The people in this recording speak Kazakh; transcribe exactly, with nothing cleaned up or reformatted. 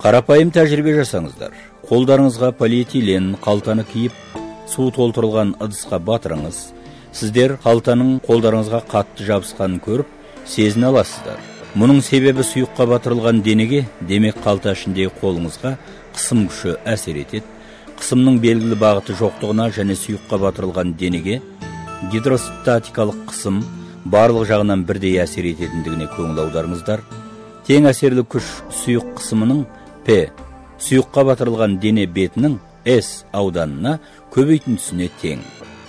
Қарапайым тәжірибе жасаңыздар. Қолдарыңызға полиэтилен қалтаны киіп, су толтырылған ыдысқа батырыңыз. Сіздер қалтаның қолдарыңызға қатты жабысқанын көріп, сезіне аласыздар. Мұның себебі сұйыққа батырылған денеге, демек қалта ішіндегі қолыңызға қысым күші әсер етеді. Қысымның белгілі бағыты жоқтығына және сұйыққа батырылған денеге гидростатикалық қысым барлық жағынан бірдей әсер ететіндігіне көңіл аударыңыздар. Тең әсерлі күш сұйық қысымының P, сұйыққа батырылған дене бетінің S ауданына көбейтіндісіне тең.